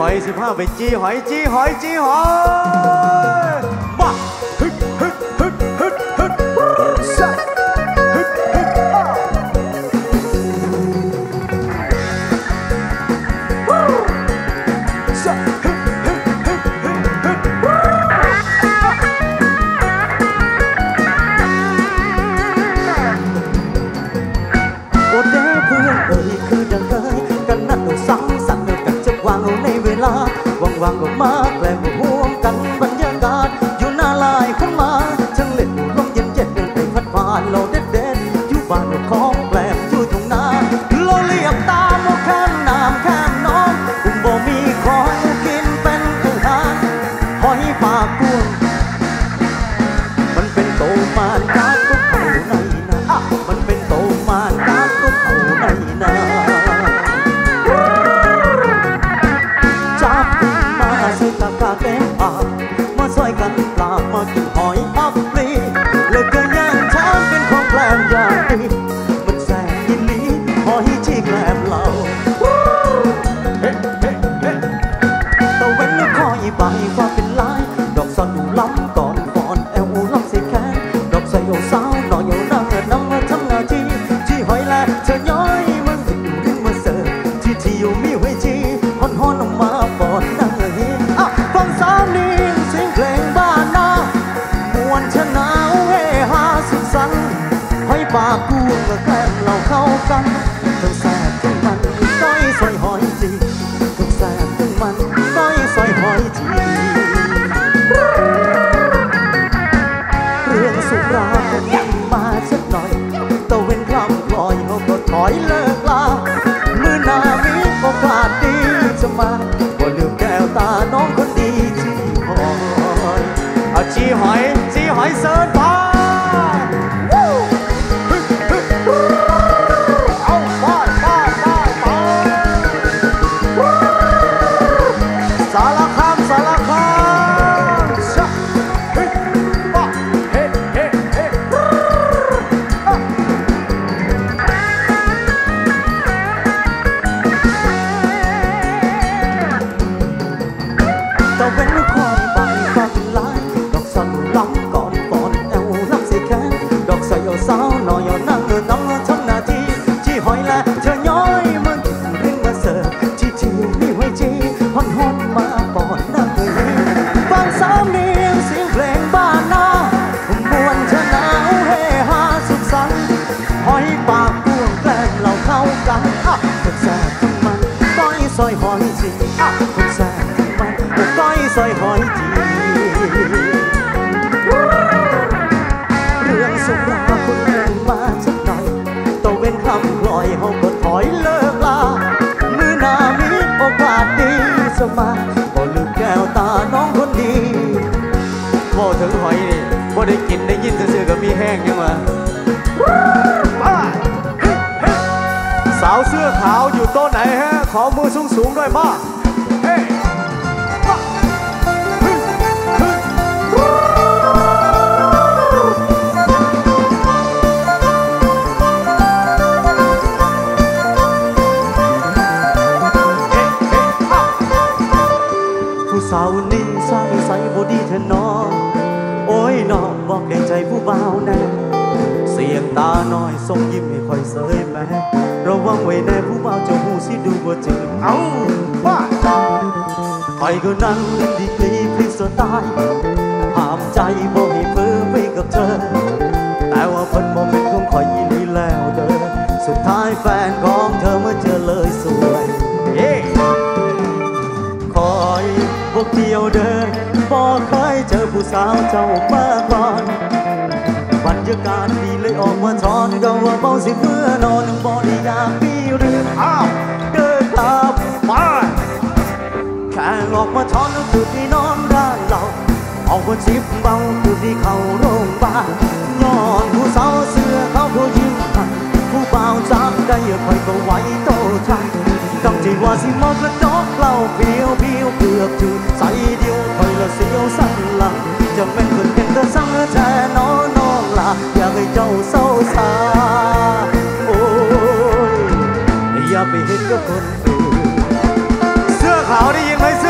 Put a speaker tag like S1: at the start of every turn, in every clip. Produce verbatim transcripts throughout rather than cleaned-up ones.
S1: อยสิบห้าไปจีหอยจีหอยจีหอยมาฮึดฮึดฮึดฮึดฮึดซัดฮึดฮึดซัดฮึดฮึดฮึดฮึดฮึดโอ้เด้เพื่อนเอ่ยคือดังเคยกันนัดเราสังสรรค์กันจะวางเอาในเวลาว่างๆก็มาแกล้งห่วงกันบรรยากาศอยู่หน้าลายขึ้นมาช่างเล่นลมเย็นเย็นไปพัดผ่านเราเด็ดเด็ดอยู่บ้านเราของแกล้งอยู่ตรงหน้าเราเรียกตามว่าแค่น้ำแค่น้องอุ้มบ่มีของกินเป็นอาหารหอยปากกวงมันเป็นโตมานกาดก็เขาในนามันเป็นโตมานกาดก็เขาในนาจับมาใส่ตะกร้าแก้มปากมาซอยกันปลามากินหอยอับปลีแล้วก็ย่างช้างเป็นของแกล้มอย่างดีมันแสบยินลีหอยชี้แกล้มเราตะเว้นคอยใบฟ้าเป็นลายดอกสันดูล้ำก่อนก่อนแอวล้ำใส่แขนดอกใส่โยสาวหน่อยโยนั่งนั่งทำหน้าที่ชี้หอยแลเธอย้อยมันติดอยู่ดึงมาเสิร์ฟที่ที่อยู่มีไว้จีฮอนฮอนออกมาปอดนั่งเฮียฟังสามนี้เสียงเพลงบ้านนามวนชนะเฮฮาสุขสันต์หอยปากกูก็แกล้งเราเข้ากันทั้งแสบทั้งมันต้อยซอยหอยจีทั้งแสบทั้งมันต้อยซอยหอยจีเรื่องสุรายังมาสักหน่อยตะเว้นคลำกลอยเขาก็ถอยเลิกลามือหน้ามีโอกาสดีจะมาบ่ลืมแก้วตาน้องคนดีจีหอยเอาจีหอยจีหอยเสิร์ฟไปเอาไปไปไปไปสารคามสารคามเฮ้เฮ้เฮ้เฮ้ตะเว้นคอยใบฟ้าเป็นลายดอกสันล้ำก่อนก่อนแอวล้ำใส่แขนดอกใส่เอาสาวหน่อยเอานั่งนั่งทำหน้าที่จี้หอยและเธอย้อยมันเร่งมาเสิร์ฟจี้จี้มีไว้จีฮอนฮอนมาปอดนั่งเลยฟังสามเนียงเสียงเพลงบ้านนามวนชนะเฮฮาสุขสันต์หอยปากกวงแกล้งเราเข้ากันทั้งแสบทั้งมันต้อยซอยหอยจีทั้งแสบทั้งมันต้อยซอยหอยจีเรื่องสุราคนเล่นมาสักหน่อยตะเว้นคำกลอยเขาก็ถอยเลิกลามือหน้ามีโอกาสดีสมาก็ลืมแก้วตาน้องคนดีพอถึงหอยนี่พอได้กินได้ยินซื่อๆก็มีแห้งยังวะสาวเสื้อขาวอยู่โต๊ะไหนฮะขอมือสูงๆด้วยมาเฮ้ผู้สาวนิ่งสร้างใสบอดี้เธอนอนโอ้ยน้องบอกแก่ใจผู้บ่าวแน่เสียงตาน้อยส่งยิ้มให้คอยเสยแม่ระวังไว้แน่ผู้บ่าวเจ้าหูสิดูบ่จริงเอ้าบ้าคอยก็นั่งเล่นดีกรีพลิกสไตล์ห้ามใจบ่ให้เพ้อไปกับเธอแต่ว่าเพิ่นบ่เป็นของคอยอีหลีแล้วเด้อสุดท้ายแฟนของเธอเมื่อเจอเลยสวยเย้คอยพวกเที่ยวเดินบ่เคยเจอผู้สาวเจ้ามาก่อนบรรยากาศดีเลยออกมาทอนก็ว่าเบาสิเมื่อนอนบ่ได้อยากมีเรื่องอ้าวเดินตามมาแค่ออกมาทอนแล้วคือที่นอนร้านเราเอาคนสิบเบาคือที่เข้าโรงพยาบาลย้อนผู้สาวเสื้อเขาเขายิ้มให้ผู้บ่าวจับได้คอยก็ไหวโตทันต้องที่ว่าสิมองกระจกเราเพียวเพียวเกือบถึงใส่เดียวคอยละเสียวสั่นหลังจะเป็นคนเห็นแต่สั่งแท้น้องน้องล่ะอยากให้เจ้าเศร้าซาโอ้ยอย่าไปเห็นกับคนอื่นเสื้อขาวได้ยินไหม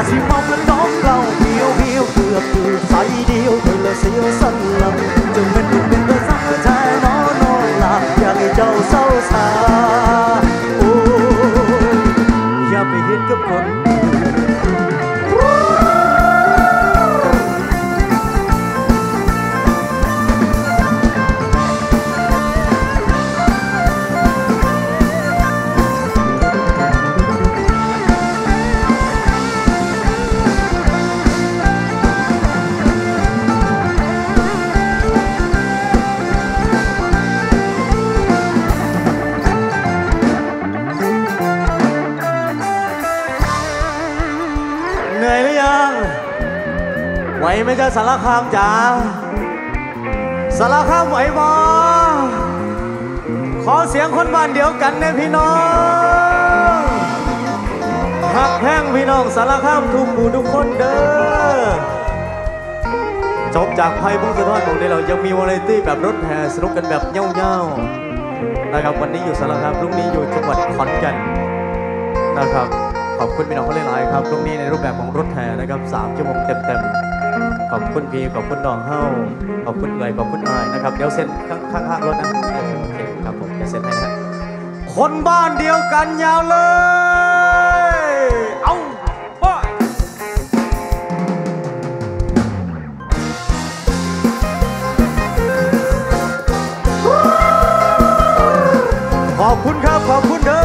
S1: สิเมาเพื่อนน้องเราเพียวเพียวเกือบคือใส่เดียวเธอละเสียวสั้นลำจนเป็นเป็นเป็นเธอสักแท้น้องน้องลาอยากให้เจ้าเศร้าสาโอ้อย่าไปเห็นกับคนไหวไหมจ๊ะสารคามจ๋าสารคามไหวบ่ขอเสียงคนบ้านเดียวกันนะพี่น้องหักแห้งพี่น้องสารคามทุกหมู่ทุกคนเด้อจบจากไพ่บุ้งสะท้อนของนี้เรายังมีวาไรตี้แบบรถแห่สนุกกันแบบเย่าๆนะครับวันนี้อยู่สารคามพรุ่งนี้อยู่จังหวัดขอนแก่นนะครับขอบคุณพี่น้องคนหลายๆครับพรุ่งนี้ในรูปแบบของรถแห่นะครับสามชั่วโมงเต็มๆขอบคุณพี่ขอบคุณน้องเฮ้าขอบคุณเลยขอบคุณอายนะครับเดี๋ยวเซ็นข้างๆรถนะโอเคครับผมจะเซ็นให้นะคนบ้านเดียวกันยาวเลยเอาไปขอบคุณครับขอบคุณเด้อ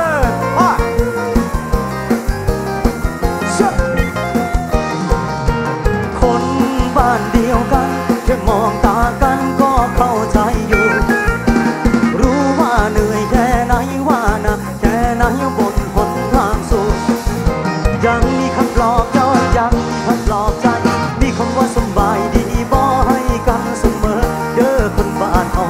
S1: แค่มองตากันก็เข้าใจอยู่รู้ว่าเหนื่อยแค่ไหนว่านะแค่ไหนบนหนทางสู่ยังมีคำปลอบใจยังมีคำปลอบใจมีคำว่าสบายดีบ่ให้กันเสมอเด้อคนบ้านเอา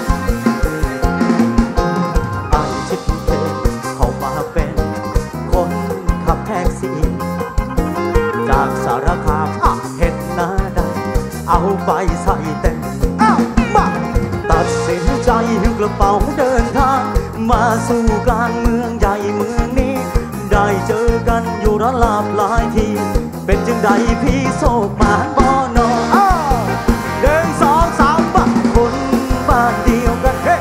S1: ไอ้ชิดเทเขามาเป็นคนขับแท็กซี่จากสารคามเห็นหน้าเอาไปใส่เต็มมาตัดสินใจหิ้วกระเป๋าเดินทางมาสู่กลางเมืองใหญ่เมืองนี้ได้เจอกันอยู่ระลาบหลายทีเป็นจึงใดพี่โศกมาบ่นอเดินสองสามบ้านคนบ้านเดียวกันเฮ้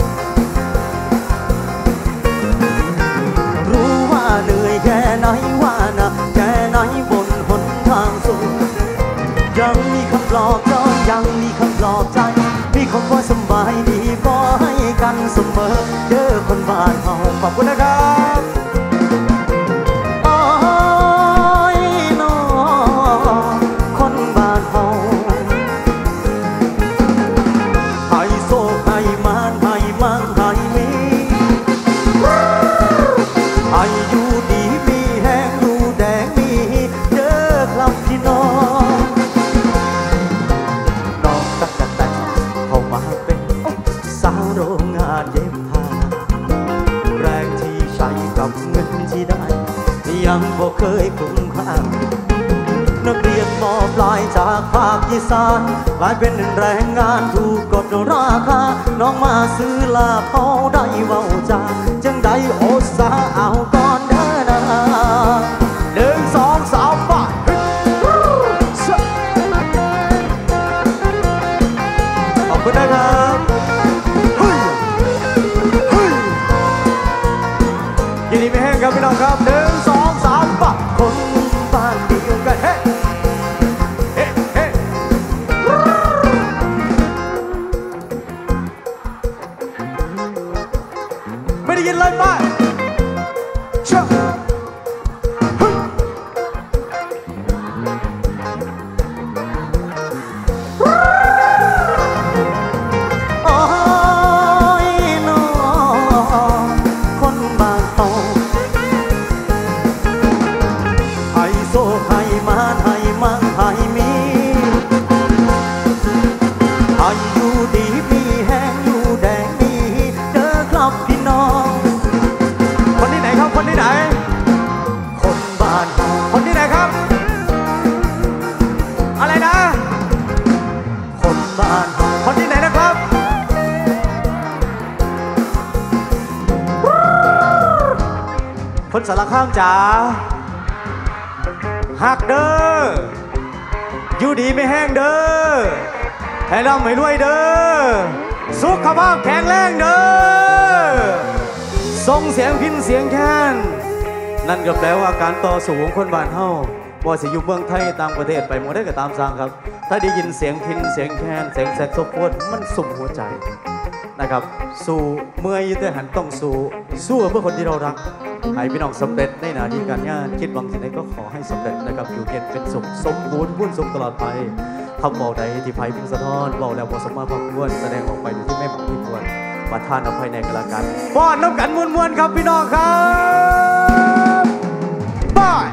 S1: รู้ว่าเหนื่อยแค่ไหนว่านะแค่ไหนบนหนทางสู่ยังมีคำปลอบใจยังมีคำปลอบใจมีคำว่าสบายดีบ่ให้กันเสมอเด้อคนบ้านเฮาขอบคุณนะครับโอ้ยน้อคนบ้านเฮาให้โศกให้มานให้มั่งให้มีให้อยู่ดีมีแห้งอยู่แดงมีเด้อครับพี่น้องโรงงานเย็บผ้าแรงที่ใช้กับเงินที่ได้ยังบ่เคยคุ้มค่านักเรียนม.ปลายจากภาคอีสานกลายเป็นแรงงานถูกกดราคาน้องมาซื้อลาพอได้เว้าจาจังได้โอสาเอาก่อนเด้อนะหนึ่งสองสามป้าขอบคุณนะครับยินดีไม่แห้งครับพี่น้องครับหนึ่งสองสามป่ะคนบ้านเดียวกันเฮ้เฮ้เฮ้ไม่ได้ยินเลยป่ะเชื่อคนสารคามจ๋าหักเด้ออยู่ดีไม่แห้งเด้อให้ร่ำให้รวยเด้อสุขภาพแข็งแรงเด้อส่งเสียงพินเสียงแค้นนั่นก็แปลว่าการต่อสู้ของคนบ้านเฮาว่าสิอยู่เมืองไทยต่างประเทศไปหมดได้ก็ตามสร้างครับถ้าได้ยินเสียงพินเสียงแค้นเสียงแซกโซโฟนมันสุ่มหัวใจนะครับสู้เมื่อยยืดหันต้องสู้สู้เพื่อคนที่เรารักให้พี่น้องสำเร็จในหน้าที่การงานคิดหวังสิ่งใดก็ขอให้สำเร็จนะครับอยู่เย็นเป็นสุขสมบูรณ์บุญสุขตลอดไปคำบอกใดที่ไพ่พิงสะท้อนบอกแล้วบอกสมมาพอควรแสดงออกไปอยู่ที่ไม่เหมาะที่ควรประทานอภัยในกันละกันป้อนน้ำกันมวนๆครับพี่น้องครับบาย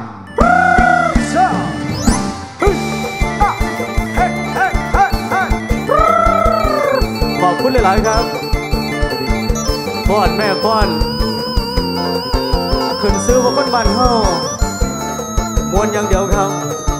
S1: ขอบคุณหลายๆครับป้อนแม่ป้อนขึ้นซื้อว่าคนบ้านเฮามวนอย่างเดียวครับ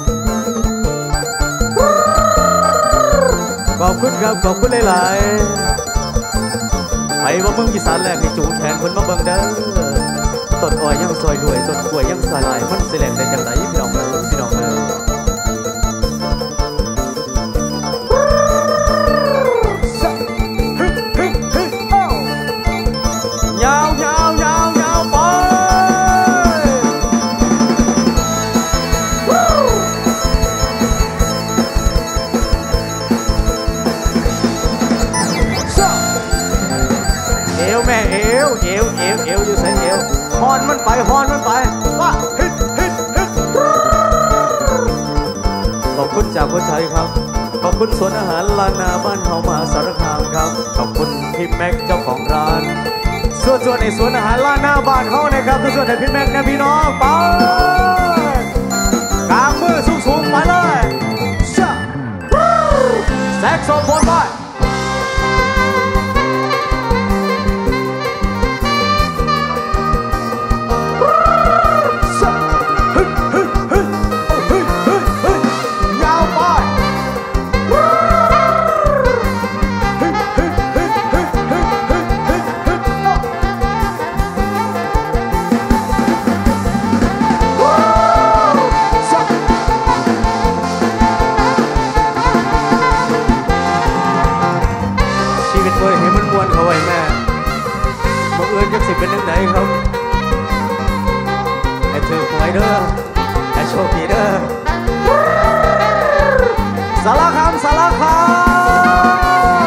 S1: ขอบคุณครับขอบคุณหลายๆไอ้ว่าเมืองอีสานแรกให้จูงแขนคนมาเบิ่งเด้อต้นอ้อยยังซอยด้วยต้นกล้วยยังสลายมันสิแหลงได้จังไหนพี่น้องเอ้ยพี่น้องเอ้ยยาวยาวยาวยาวไปเอวแม่เอวเอวเอวเอวอยู่ใส่เอวฮอนมันไปฮอนมันไปว่าฮิตฮิตฮิตขอบคุณจากคนไทยครับขอบคุณสวนอาหารลานาบ้านเฮามหาสารคามครับขอบคุณพี่แม็กเจ้าของร้านส่วนส่วนในสวนอาหารลานาบ้านเขานะครับส่วนในพี่แม็กนะพี่น้องไปกางมือสูงๆไปเลยแซกโซโฟนไปเป็นยังไงครับไอ้ถือหวยเด้อไอ้โชคดีเด้อสารคามสารคาม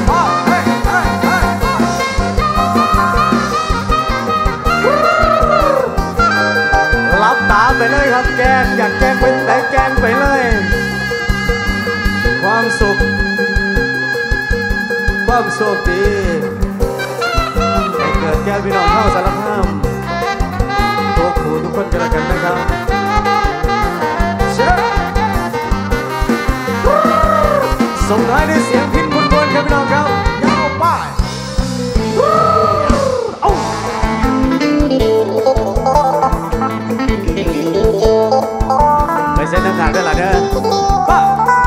S1: รับตาไปเลยครับแกงอยากแกงเป็นแต่แกงไปเลยความสุขความโชคดีเกิดแก่พี่น้องเข้าสารคามทุกผู้ทุกคนกันแล้วกันนะครับส่งท้ายด้วยเสียงพิณบนๆครับพี่น้องครับยาวไปไปเส้นทางขาดได้หรอเด้อป้า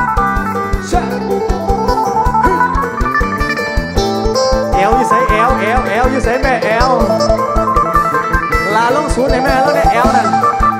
S1: เอวอยู่ใส่เอวเอวเอวอยู่ใส่แม่เอวลาลงศูนย์ในแม่แล้วเนี่ยเอวนั่น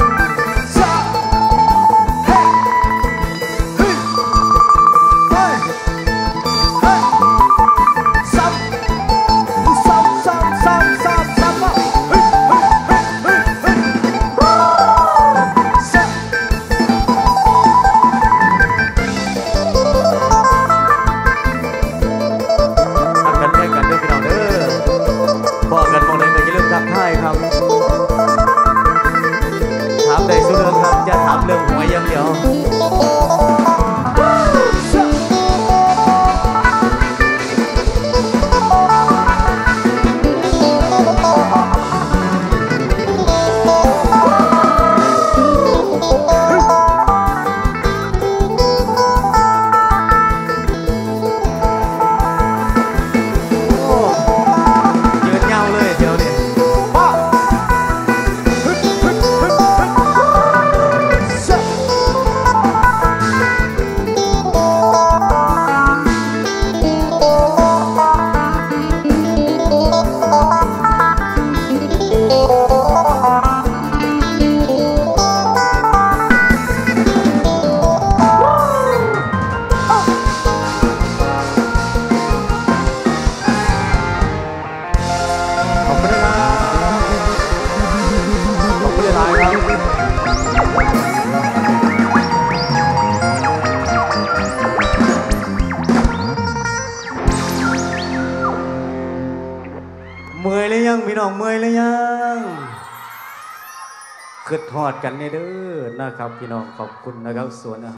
S1: เรื่องหัวยังเดียวพี่น้องเมื่อยหรือยังคือทอดกันเนี่ยเด้อนะครับพี่น้องขอบคุณนะครับสวน